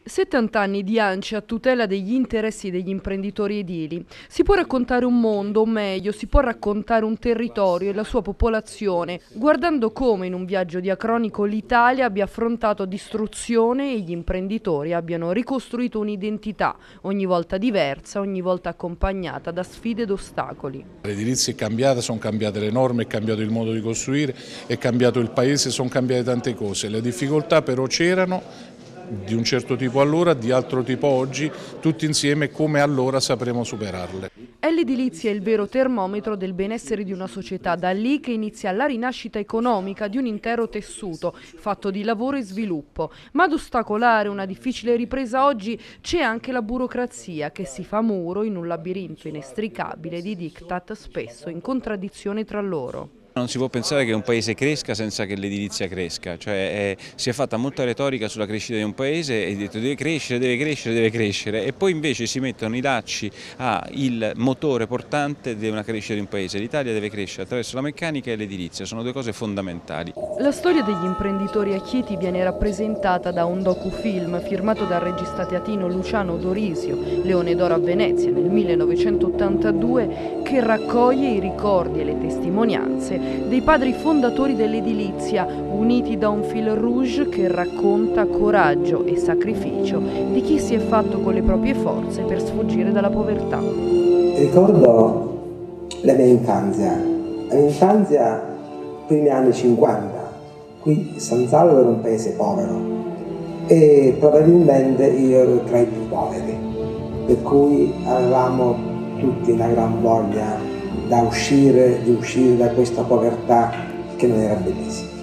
70 anni di ANCI a tutela degli interessi degli imprenditori edili. Si può raccontare un mondo, o meglio, si può raccontare un territorio e la sua popolazione, guardando come in un viaggio diacronico l'Italia abbia affrontato distruzione e gli imprenditori abbiano ricostruito un'identità, ogni volta diversa, ogni volta accompagnata da sfide ed ostacoli. L'edilizia è cambiata, sono cambiate le norme, è cambiato il modo di costruire, è cambiato il paese, sono cambiate tante cose. Le difficoltà però c'erano, di un certo tipo allora, di altro tipo oggi, tutti insieme come allora sapremo superarle. È l'edilizia il vero termometro del benessere di una società, da lì che inizia la rinascita economica di un intero tessuto, fatto di lavoro e sviluppo. Ma ad ostacolare una difficile ripresa oggi c'è anche la burocrazia che si fa muro in un labirinto inestricabile di diktat spesso in contraddizione tra loro. Non si può pensare che un paese cresca senza che l'edilizia cresca, si è fatta molta retorica sulla crescita di un paese e detto deve crescere, deve crescere, deve crescere, e poi invece si mettono i lacci al motore portante di una crescita di un paese. L'Italia deve crescere attraverso la meccanica e l'edilizia, sono due cose fondamentali. La storia degli imprenditori a Chieti viene rappresentata da un docufilm firmato dal regista teatrino Luciano Dorisio, Leone d'Oro a Venezia nel 1982, che raccoglie i ricordi e le testimonianze dei padri fondatori dell'edilizia, uniti da un fil rouge che racconta coraggio e sacrificio di chi si è fatto con le proprie forze per sfuggire dalla povertà. Ricordo la mia infanzia, primi anni 50, qui San Salvo era un paese povero e probabilmente io ero tra i più poveri, per cui avevamo tutti una gran voglia di uscire da questa povertà che non era bellissima.